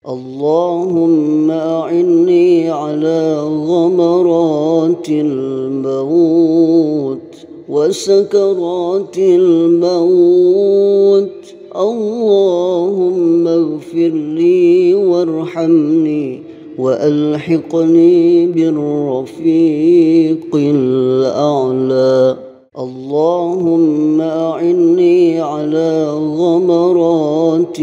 اللهم أعني على غمرات الموت وسكرات الموت. اللهم اغفر لي وارحمني وألحقني بالرفيق الأعلى. اللهم أعني على غمرات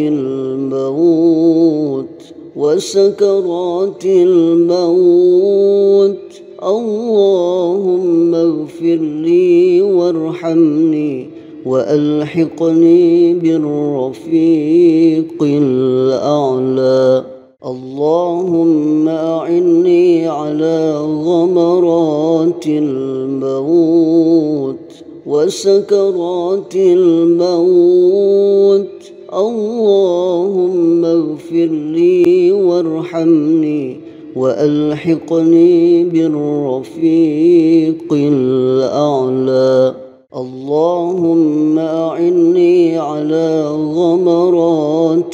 الموت وسكرات الموت. اللهم اغفر لي وارحمني وألحقني بالرفيق الأعلى. اللهم أعني على غمرات الموت وسكرات الموت. اللهم اغفر لي وارحمني وألحقني بالرفيق الأعلى. اللهم أعني على غمرات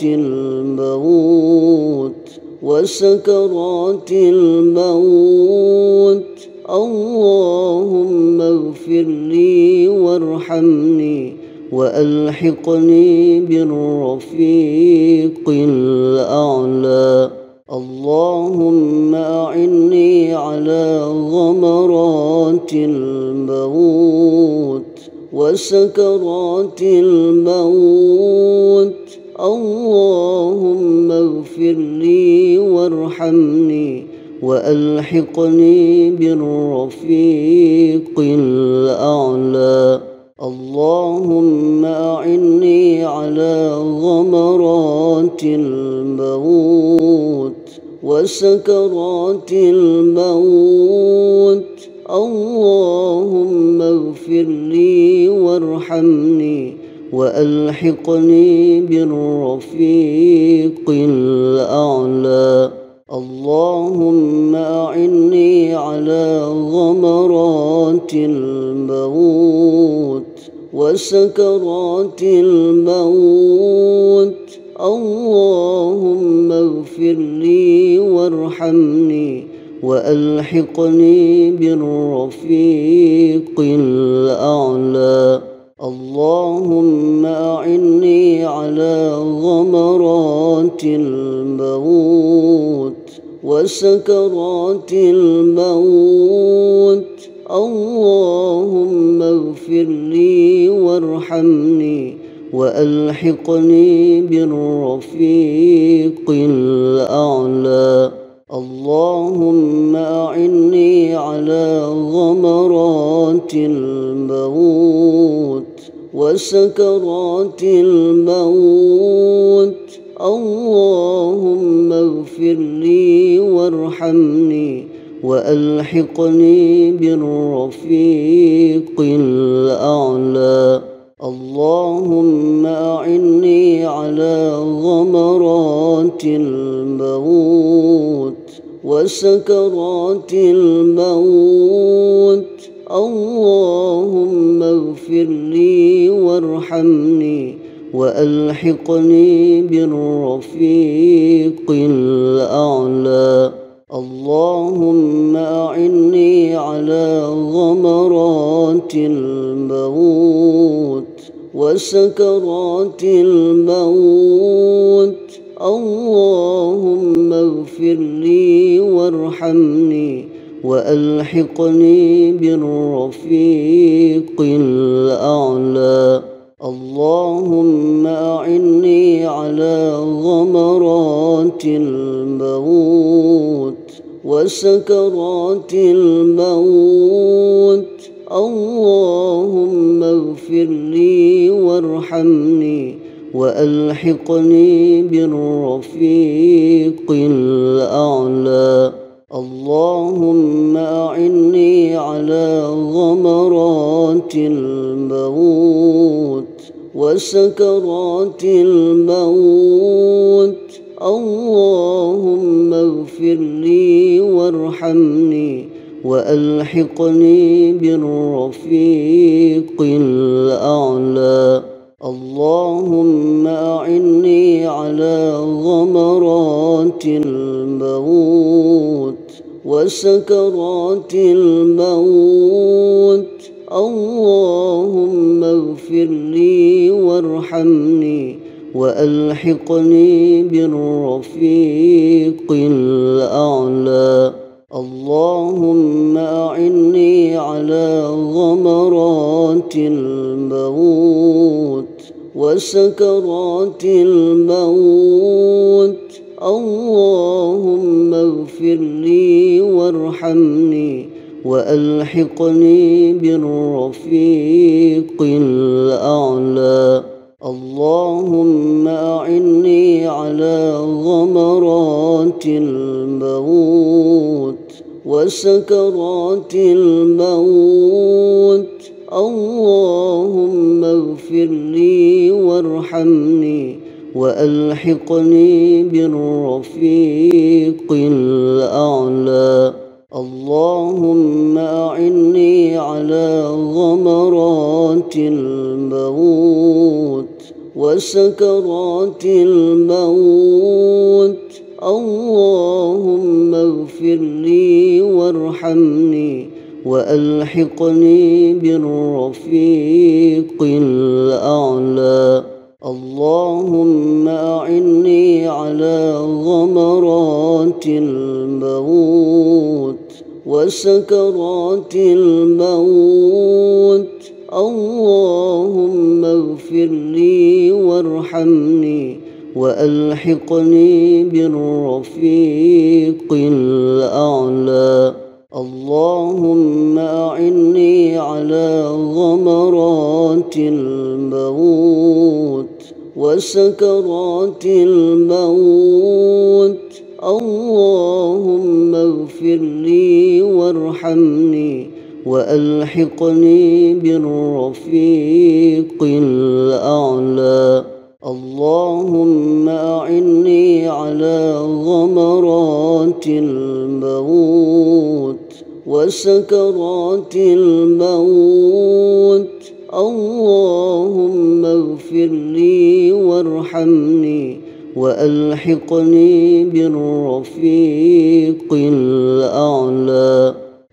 الموت وسكرات الموت. اللهم اغفر لي وارحمني وألحقني بالرفيق الأعلى. اللهم أعني على غمرات الموت وسكرات الموت. اللهم اغفر لي وارحمني وألحقني بالرفيق الأعلى. اللهم أعني على غمرات الموت وسكرات الموت. اللهم اغفر لي وارحمني وألحقني بالرفيق الأعلى. اللهم أعني على غمرات الموت وسكرات الموت. اللهم اغفر لي وارحمني وألحقني بالرفيق الأعلى. اللهم أعني على غمرات الموت وسكرات الموت. اللهم اغفر لي وارحمني وألحقني بالرفيق الأعلى. اللهم أعني على غمرات الموت وسكرات الموت. اللهم اغفر لي وارحمني وألحقني بالرفيق الأعلى. اللهم أعني على غمرات الموت وسكرات الموت. اللهم اغفر لي وارحمني وألحقني بالرفيق الأعلى. اللهم أعني على غمرات الموت وسكرات الموت. اللهم اغفر لي وارحمني وألحقني بالرفيق الأعلى. اللهم أعني على غمرات الموت وسكرات الموت. اللهم اغفر لي وارحمني وألحقني بالرفيق الأعلى. اللهم أعني على غمرات الموت وسكرات الموت. اللهم اغفر لي وارحمني وألحقني بالرفيق الأعلى. اللهم أعني على غمرات الموت وسكرات الموت. اللهم اغفر لي وارحمني وألحقني بالرفيق الأعلى. اللهم أعني على غمرات الموت وسكرات الموت. اللهم اغفر لي وارحمني وألحقني بالرفيق الأعلى. اللهم أعني على غمرات الموت وسكرات الموت. اللهم اغفر لي وارحمني وألحقني بالرفيق الأعلى. اللهم أعني على غمرات الموت وسكرات الموت. اللهم اغفر لي وارحمني وألحقني بالرفيق الأعلى. اللهم أعني على غمرات الموت وسكرات الموت. اللهم اغفر لي وارحمني وألحقني بالرفيق الأعلى. اللهم أعني على غمرات الموت وسكرات الموت. اللهم اغفر لي وارحمني وألحقني بالرفيق الأعلى. اللهم أعني على غمرات الموت وسكرات الموت. اللهم اغفر لي وارحمني وألحقني بالرفيق الأعلى.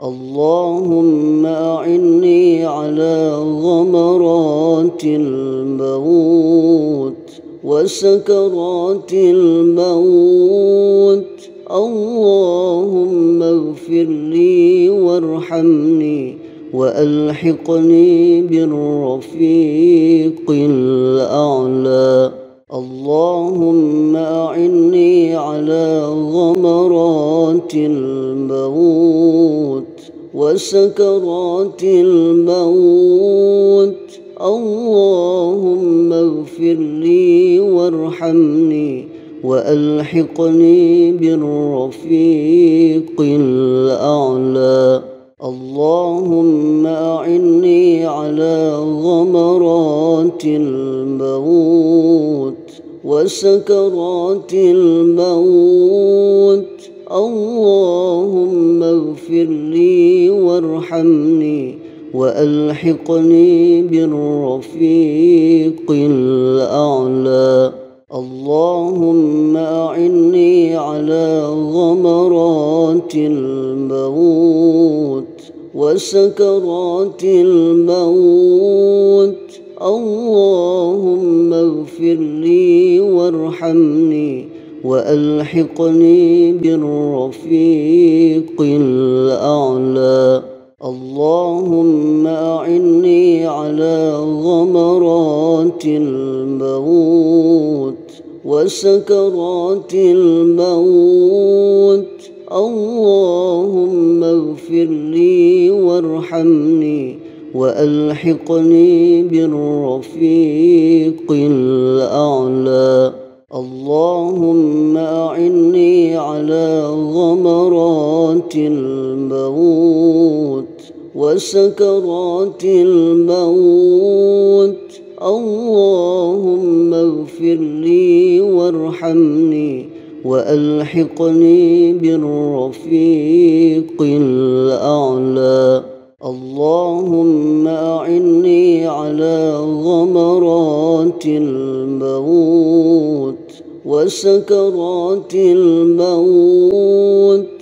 اللهم أعني على غمرات الموت وسكرات الموت. اللهم اغفر لي وارحمني وألحقني بالرفيق الأعلى. اللهم أعني على غمرات الموت وسكرات الموت. اللهم اغفر لي وارحمني وألحقني بالرفيق الأعلى. اللهم أعني على غمرات الموت وسكرات الموت. اللهم اغفر لي وارحمني وألحقني بالرفيق الأعلى. اللهم أعني على غمرات الموت وسكرات الموت. اللهم اغفر لي وارحمني وألحقني بالرفيق الأعلى. اللهم أعني على غمرات الموت وسكرات الموت. اللهم اغفر لي وارحمني وألحقني بالرفيق الأعلى. اللهم أعني على غمرات الموت وسكرات الموت. اللهم اغفر لي وارحمني وألحقني بالرفيق الأعلى. اللهم أعني على غمرات الموت وسكرات الموت.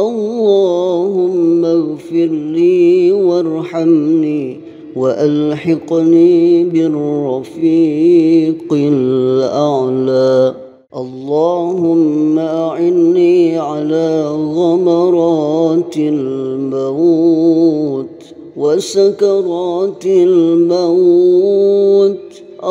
اللهم اغفر لي وارحمني وألحقني بالرفيق الأعلى. اللهم أعني على غمرات الموت وسكرات الموت.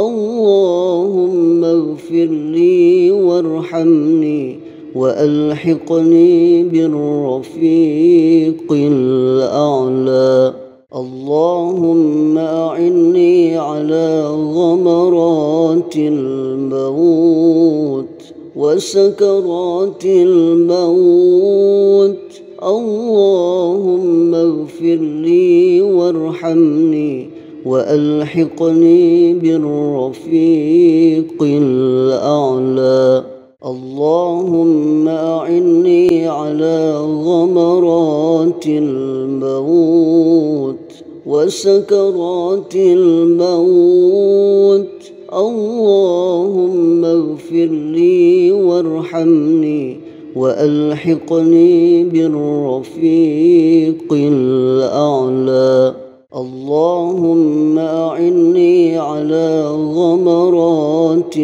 اللهم اغفر لي وارحمني وألحقني بالرفيق الأعلى. اللهم أعني على غمرات الموت وسكرات الموت. اللهم اغفر لي وارحمني وألحقني بالرفيق الأعلى. اللهم أعني على غمرات الموت وسكرات الموت. اللهم اغفر لي وارحمني وألحقني بالرفيق الأعلى. اللهم أعني على غمرات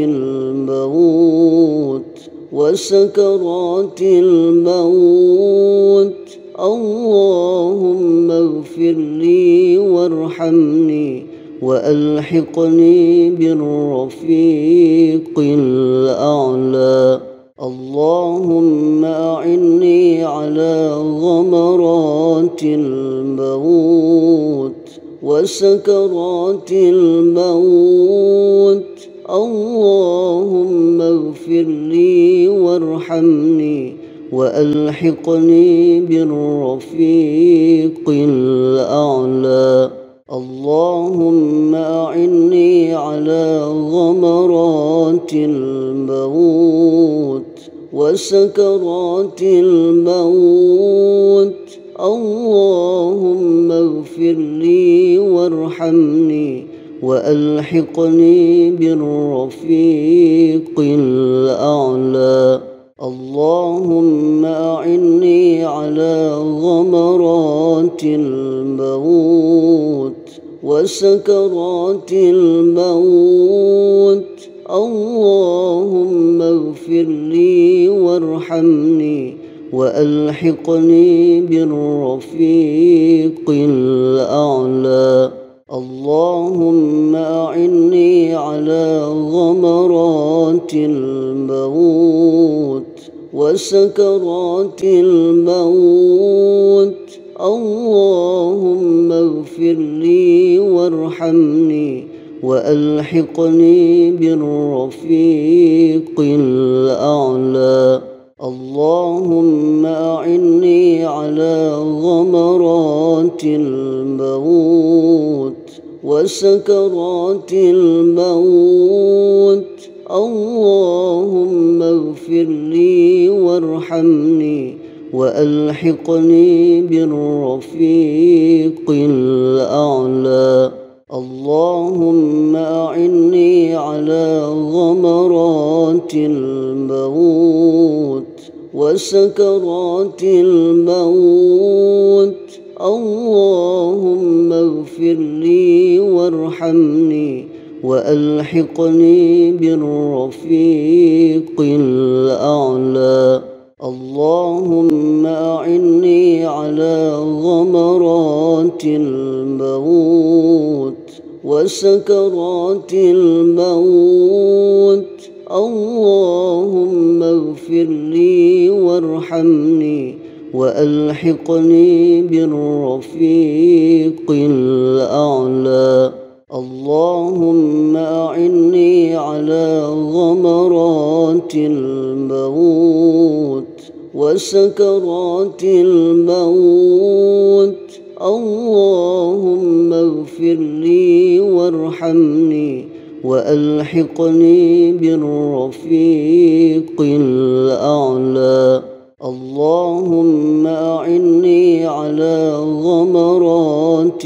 الموت وسكرات الموت. اللهم اغفر لي وارحمني وألحقني بالرفيق الأعلى. اللهم أعني على غمرات الموت وسكرات الموت. اللهم اغفر لي وارحمني وألحقني بالرفيق الأعلى. اللهم أعني على غمرات الموت وسكرات الموت. اللهم اغفر لي وارحمني وألحقني بالرفيق الأعلى. اللهم أعني على غمرات الموت وسكرات الموت. اللهم اغفر لي وارحمني وألحقني بالرفيق الأعلى. اللهم أعني على غمرات الموت وسكرات الموت. اللهم اغفر لي وارحمني وألحقني بالرفيق الأعلى. اللهم أعني على غمرات الموت وسكرات الموت. اللهم اغفر لي وارحمني وألحقني بالرفيق الأعلى. اللهم أعني على غمرات الموت وسكرات الموت. اللهم اغفر لي وارحمني وألحقني بالرفيق الأعلى. اللهم أعني على غمرات الموت وسكرات الموت. اللهم اغفر لي وارحمني وألحقني بالرفيق الأعلى. اللهم أعني على غمرات الموت وسكرات الموت. اللهم اغفر لي وارحمني وألحقني بالرفيق الأعلى. اللهم أعني على غمرات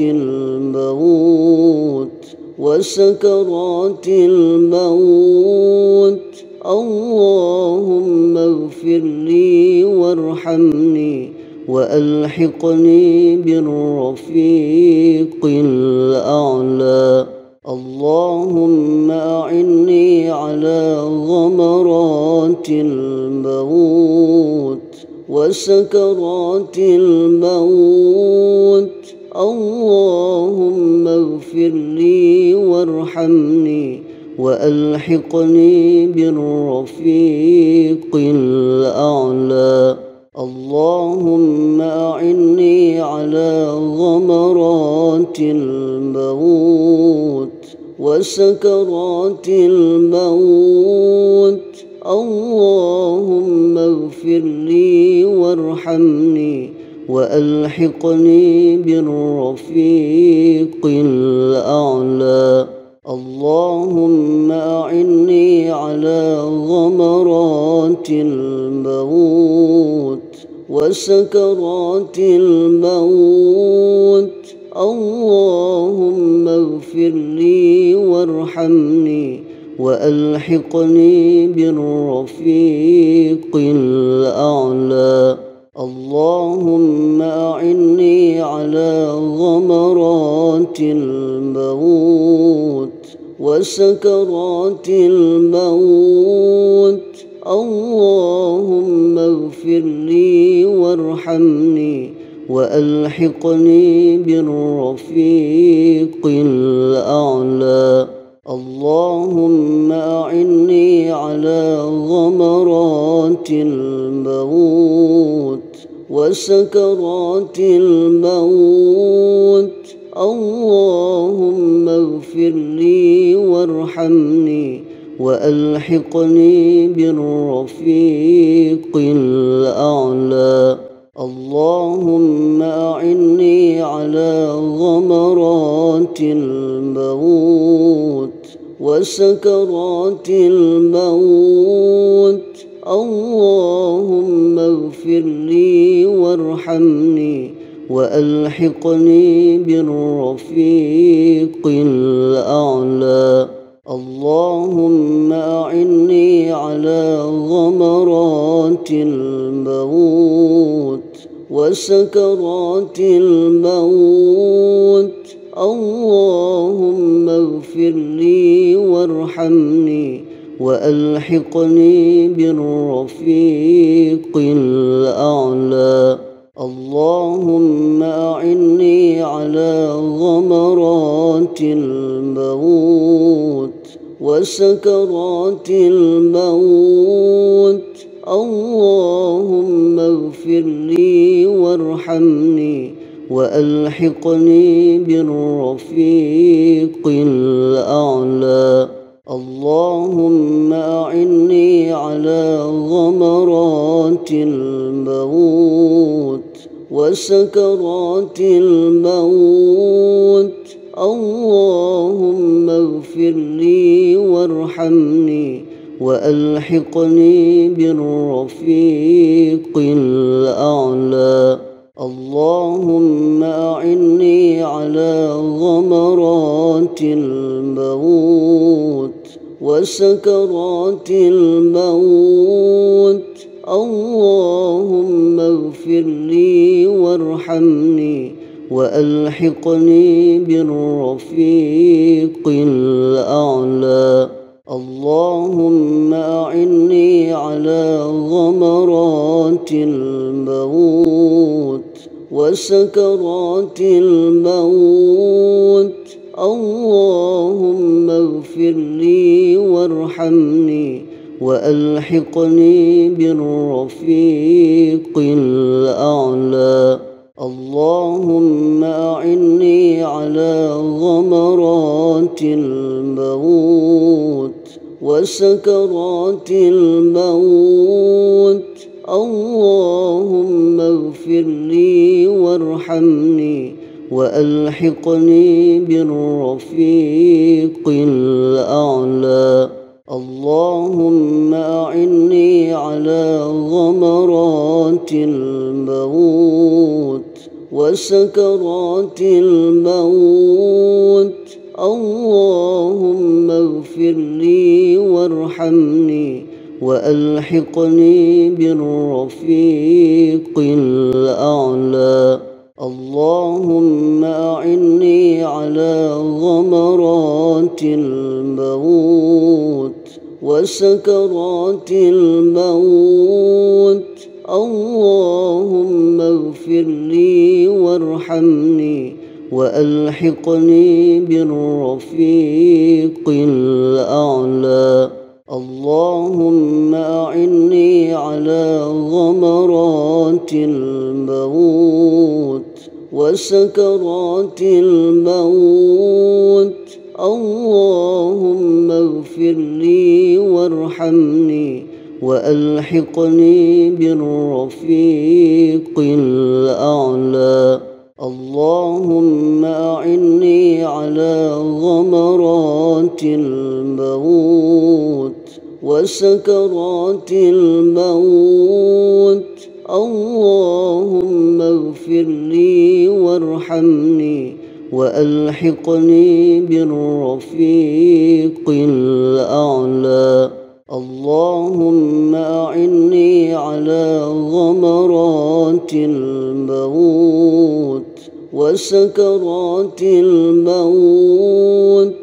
الموت وسكرات الموت. اللهم اغفر لي وارحمني وألحقني بالرفيق الأعلى. اللهم أعني على غمرات الموت وسكرات الموت. اللهم اغفر لي وارحمني وألحقني بالرفيق الأعلى. اللهم أعني على غمرات الموت وسكرات الموت. اللهم اغفر لي وارحمني وألحقني بالرفيق الأعلى. اللهم أعني على غمرات الموت وسكرات الموت. اللهم اغفر لي وارحمني وألحقني بالرفيق الأعلى. اللهم أعني على غمرات الموت وسكرات الموت. اللهم اغفر لي وارحمني وألحقني بالرفيق الأعلى. اللهم أعني على غمرات الموت وسكرات الموت. اللهم اغفر لي وارحمني وألحقني بالرفيق الأعلى. اللهم أعني على غمرات الموت وسكرات الموت. اللهم اغفر لي وارحمني وألحقني بالرفيق الأعلى. اللهم أعني على غمرات الموت وسكرات الموت. اللهم اغفر لي وارحمني وألحقني بالرفيق الأعلى. اللهم أعني على غمرات الموت وسكرات الموت. اللهم اغفر لي وارحمني وألحقني بالرفيق الأعلى. اللهم أعني على غمرات الموت وسكرات الموت. اللهم اغفر لي وارحمني وألحقني بالرفيق الأعلى. اللهم أعني على غمرات الموت وسكرات الموت. اللهم اغفر لي وارحمني وألحقني بالرفيق الأعلى. اللهم أعني على غمرات الموت وسكرات الموت. اللهم اغفر لي وارحمني وألحقني بالرفيق الأعلى. اللهم أعني على غمرات الموت وسكرات الموت. اللهم اغفر لي وارحمني وألحقني بالرفيق الأعلى. اللهم أعني على غمرات الموت وسكرات الموت. اللهم اغفر لي وارحمني وألحقني بالرفيق الأعلى. اللهم أعني على غمرات الموت وسكرات الموت. اللهم اغفر لي وارحمني وألحقني بالرفيق الأعلى. اللهم أعني على غمرات الموت وسكرات الموت. اللهم اغفر لي وارحمني وألحقني بالرفيق الأعلى. اللهم أعني على غمرات الموت وسكرات الموت. اللهم اغفر لي وارحمني وألحقني بالرفيق الأعلى. اللهم أعني على غمرات الموت وسكرات الموت. اللهم اغفر لي وارحمني وألحقني بالرفيق الأعلى. اللهم أعني على غمرات الموت وسكرات الموت. اللهم اغفر لي وارحمني وألحقني بالرفيق الأعلى. اللهم أعني على غمرات الموت وسكرات الموت.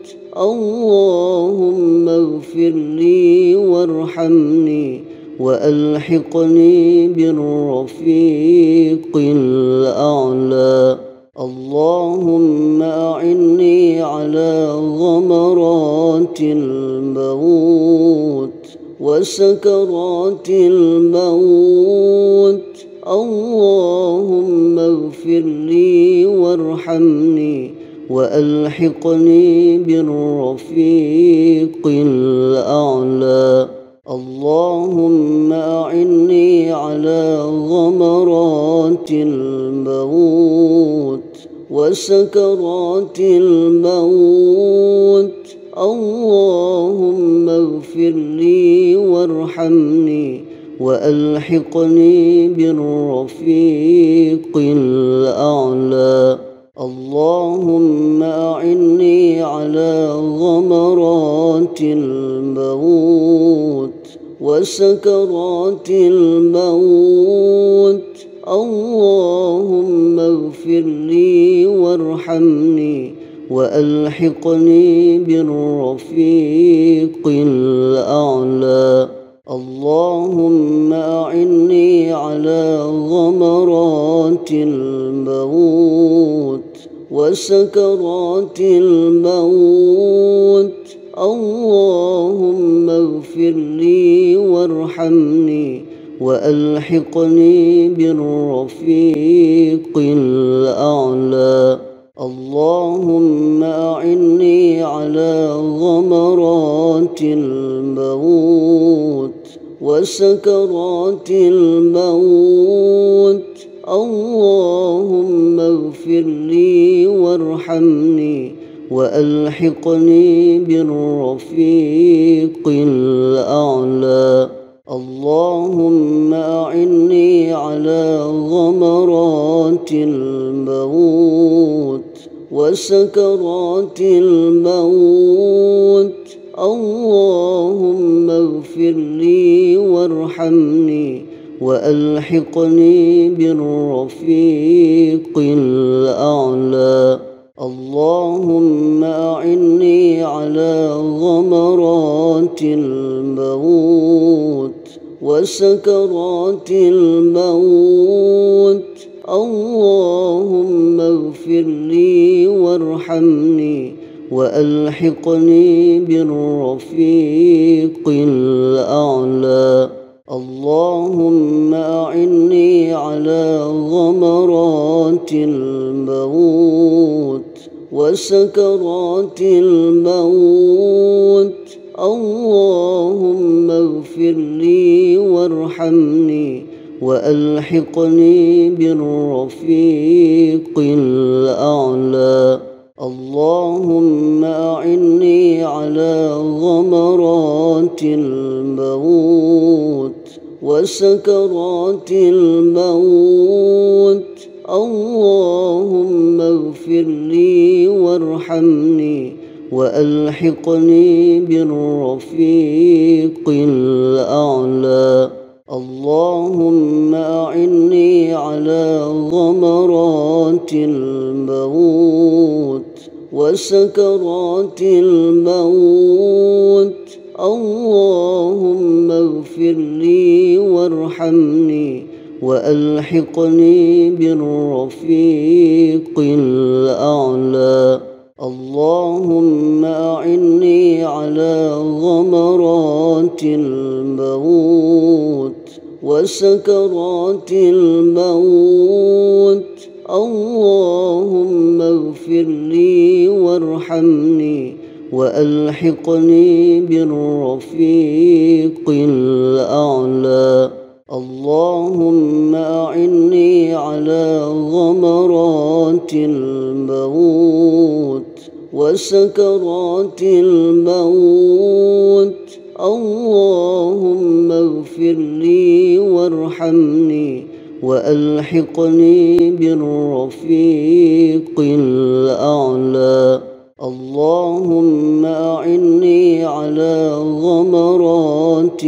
اللهم اغفر لي وارحمني وألحقني بالرفيق الأعلى. اللهم أعني على غمرات الموت وسكرات الموت. اللهم اغفر لي وارحمني وألحقني بالرفيق الأعلى. اللهم أعني على غمرات الموت وسكرات الموت. اللهم اغفر لي وارحمني وألحقني بالرفيق الأعلى. اللهم أعني على غمرات الموت وسكرات الموت. اللهم اغفر لي وارحمني وألحقني بالرفيق الأعلى. اللهم أعني على غمرات الموت وسكرات الموت. اللهم اغفر لي وارحمني وألحقني بالرفيق الأعلى. اللهم أعني على غمرات الموت وسكرات الموت. اللهم اغفر لي وارحمني وألحقني بالرفيق الأعلى. اللهم أعني على غمرات الموت وسكرات الموت. اللهم اغفر لي وارحمني وألحقني بالرفيق الأعلى. اللهم أعني على غمرات الموت وسكرات الموت. اللهم اغفر لي وارحمني وألحقني بالرفيق الأعلى. اللهم أعني على غمرات الموت وسكرات الموت. اللهم اغفر لي وارحمني وألحقني بالرفيق الأعلى. اللهم أعني على غمرات الموت وسكرات الموت. اللهم اغفر لي وارحمني وألحقني بالرفيق الأعلى. اللهم أعني على غمرات الموت وسكرات الموت. اللهم اغفر لي وارحمني وألحقني بالرفيق الأعلى. اللهم أعني على غمرات الموت وسكرات الموت. اللهم اغفر لي وارحمني وألحقني بالرفيق الأعلى. اللهم أعني على غمرات الموت وسكرات الموت. اللهم اغفر لي وارحمني وألحقني بالرفيق الأعلى. اللهم أعني على غمرات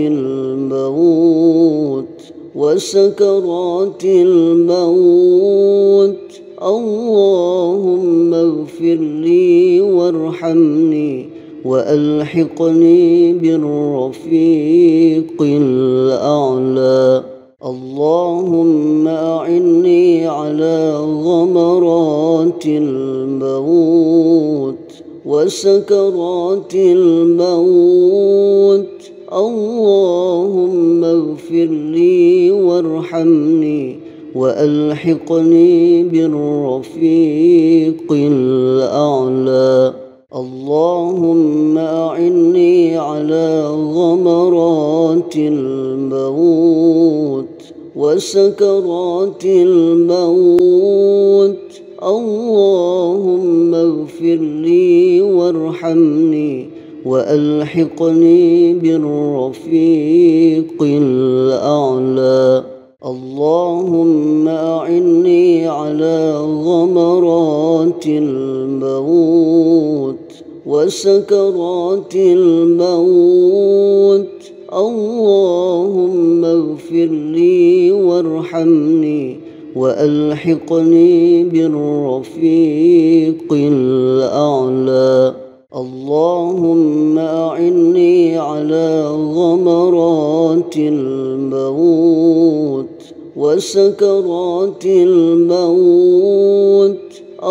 الموت وسكرات الموت. اللهم اغفر لي وارحمني وألحقني بالرفيق الأعلى. اللهم أعني على غمرات الموت وسكرات الموت. اللهم اغفر لي وارحمني وألحقني بالرفيق الأعلى. اللهم أعني على غمرات الموت وسكرات الموت. اللهم اغفر لي وارحمني وألحقني بالرفيق الأعلى. اللهم أعني على غمرات الموت وسكرات الموت. اللهم اغفر لي وارحمني وألحقني بالرفيق الأعلى. اللهم أعني على غمرات الموت وسكرات الموت.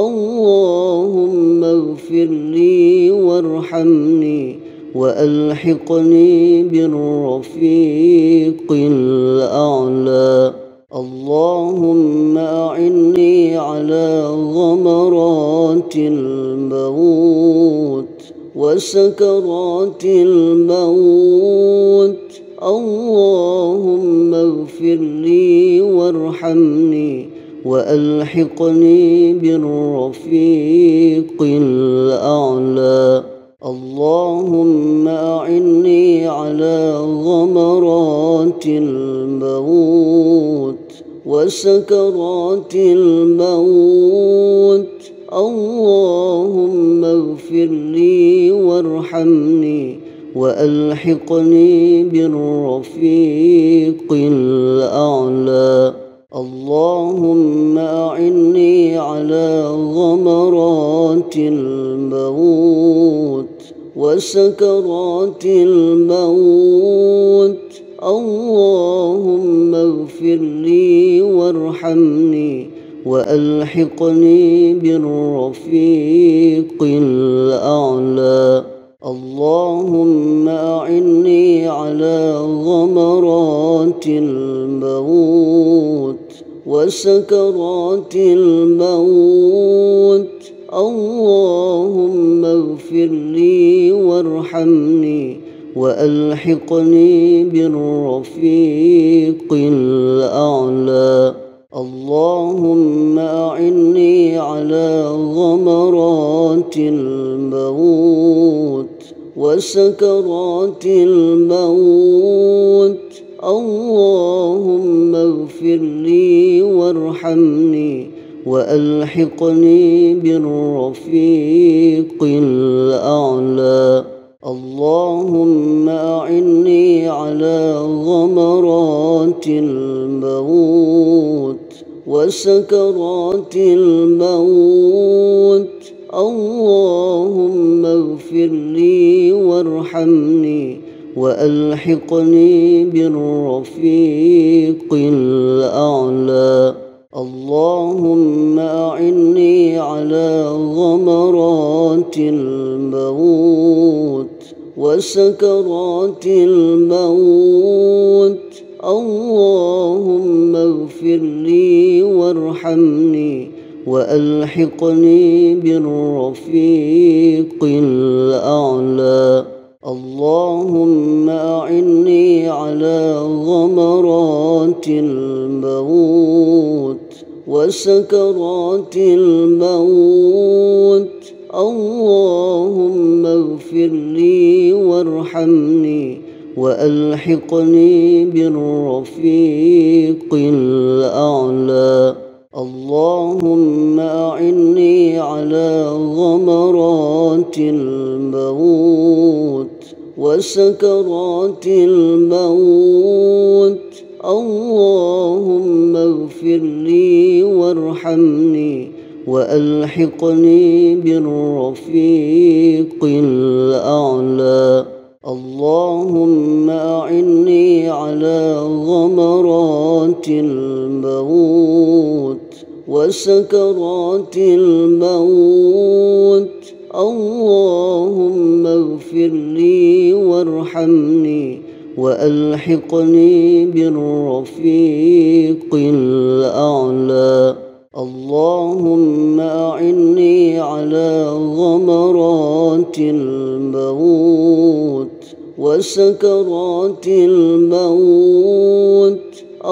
اللهم اغفر لي وارحمني وألحقني بالرفيق الأعلى. اللهم أعني على غمرات الموت وسكرات الموت. اللهم اغفر لي وارحمني وألحقني بالرفيق الأعلى. اللهم أعني على غمرات الموت وسكرات الموت. اللهم اغفر لي وارحمني وألحقني بالرفيق الأعلى. اللهم أعني على غمرات الموت وسكرات الموت. اللهم اغفر لي وارحمني وألحقني بالرفيق الأعلى. اللهم أعني على غمرات الموت وسكرات الموت. اللهم اغفر لي وارحمني وألحقني بالرفيق الأعلى. اللهم أعني على غمرات الموت وسكرات الموت. اللهم اغفر لي وارحمني وألحقني بالرفيق الأعلى. اللهم أعني على غمرات الموت وسكرات الموت. اللهم اغفر لي وارحمني وألحقني بالرفيق الأعلى. اللهم أعني على غمرات الموت وسكرات الموت. اللهم اغفر لي وارحمني وألحقني بالرفيق الأعلى. اللهم أعني على غمرات الموت وسكرات الموت. اللهم اغفر لي وارحمني وألحقني بالرفيق الأعلى. اللهم أعني على غمرات الموت وسكرات الموت. اللهم اغفر لي وارحمني وألحقني بالرفيق الأعلى. اللهم أعني على غمرات الموت وسكرات الموت. اللهم اغفر لي وارحمني وألحقني بالرفيق الأعلى. اللهم أعني على غمرات الموت وسكرات الموت.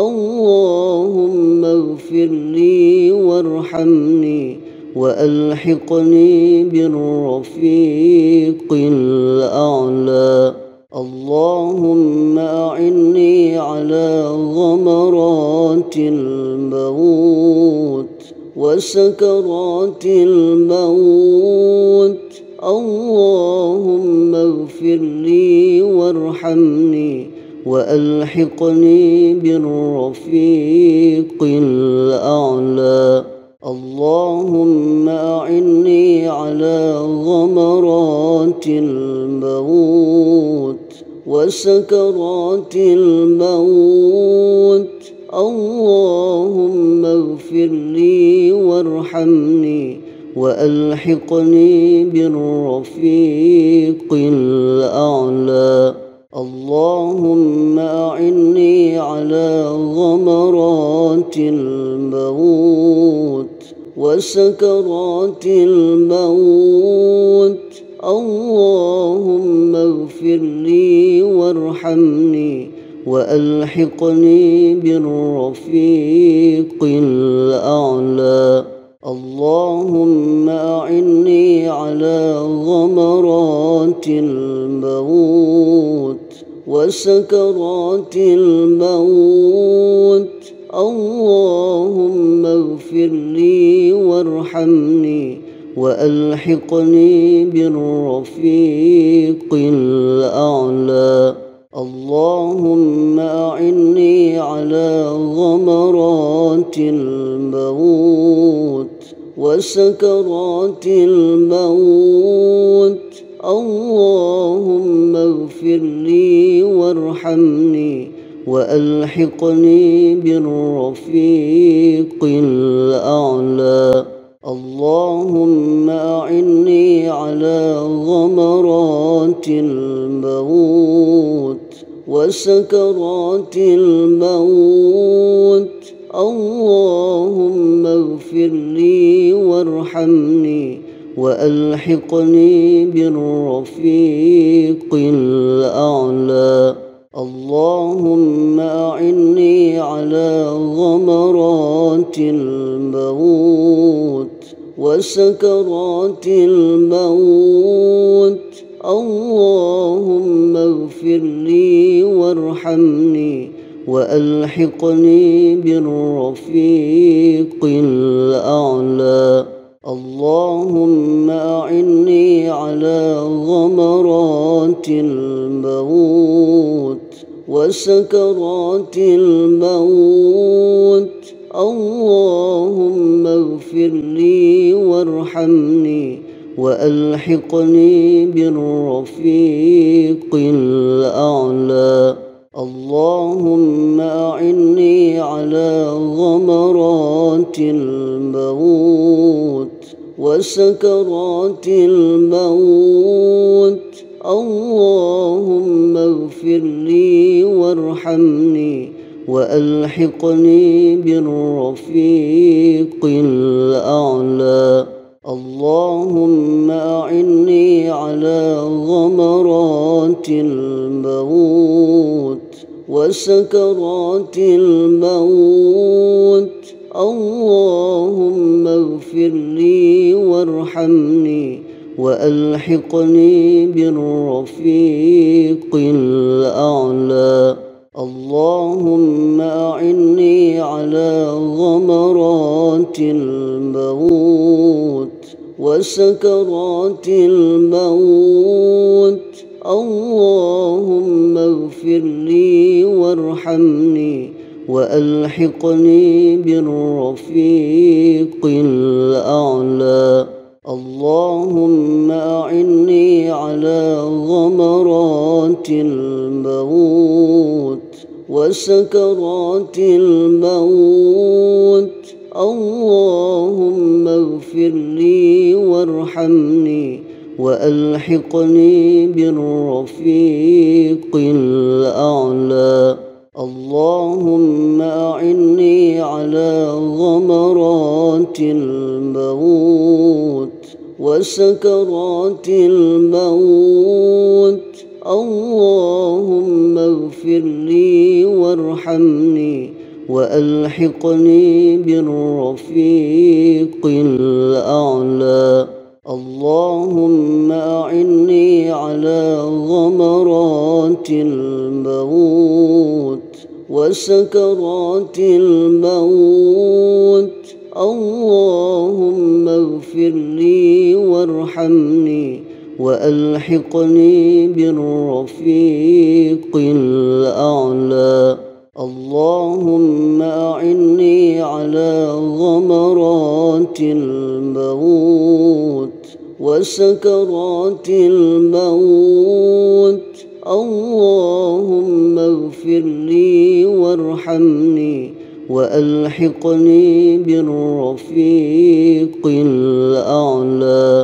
اللهم اغفر لي وارحمني وألحقني بالرفيق الأعلى. اللهم أعني على غمرات الموت وسكرات الموت. اللهم اغفر لي وارحمني وألحقني بالرفيق الأعلى. اللهم أعني على غمرات الموت وسكرات الموت. اللهم اغفر لي وارحمني وألحقني بالرفيق الأعلى. اللهم أعني على غمرات الموت وسكرات الموت. اللهم اغفر لي وارحمني وألحقني بالرفيق الأعلى. اللهم أعني على غمرات الموت وسكرات الموت. اللهم اغفر لي وارحمني وألحقني بالرفيق الأعلى. اللهم أعني على غمرات الموت وسكرات الموت. اللهم اغفر لي وارحمني وألحقني بالرفيق الأعلى. اللهم أعني على غمرات الموت وسكرات الموت. اللهم اغفر لي وارحمني وألحقني بالرفيق الأعلى. اللهم أعني على غمرات الموت وسكرات الموت. اللهم اغفر لي وارحمني وألحقني بالرفيق الأعلى. اللهم أعني على غمرات الموت وسكرات الموت. اللهم اغفر لي وارحمني وألحقني بالرفيق الأعلى. اللهم أعني على غمرات الموت وسكرات الموت. اللهم اغفر لي وارحمني وألحقني بالرفيق الأعلى. اللهم أعني على غمرات الموت وسكرات الموت. اللهم اغفر لي وارحمني وألحقني بالرفيق الأعلى. اللهم أعني على غمرات الموت وسكرات الموت. اللهم اغفر لي وارحمني وألحقني بالرفيق الأعلى. اللهم أعني على غمرات الموت وسكرات الموت. اللهم اغفر لي وارحمني وألحقني بالرفيق الأعلى. اللهم أعني على غمرات الموت وسكرات الموت. اللهم اغفر لي وارحمني وألحقني بالرفيق الأعلى. اللهم أعني على غمرات الموت وسكرات الموت. اللهم اغفر لي وارحمني وألحقني بالرفيق الأعلى. اللهم أعني على غمرات الموت وسكرات الموت. اللهم اغفر لي وارحمني وألحقني بالرفيق الأعلى.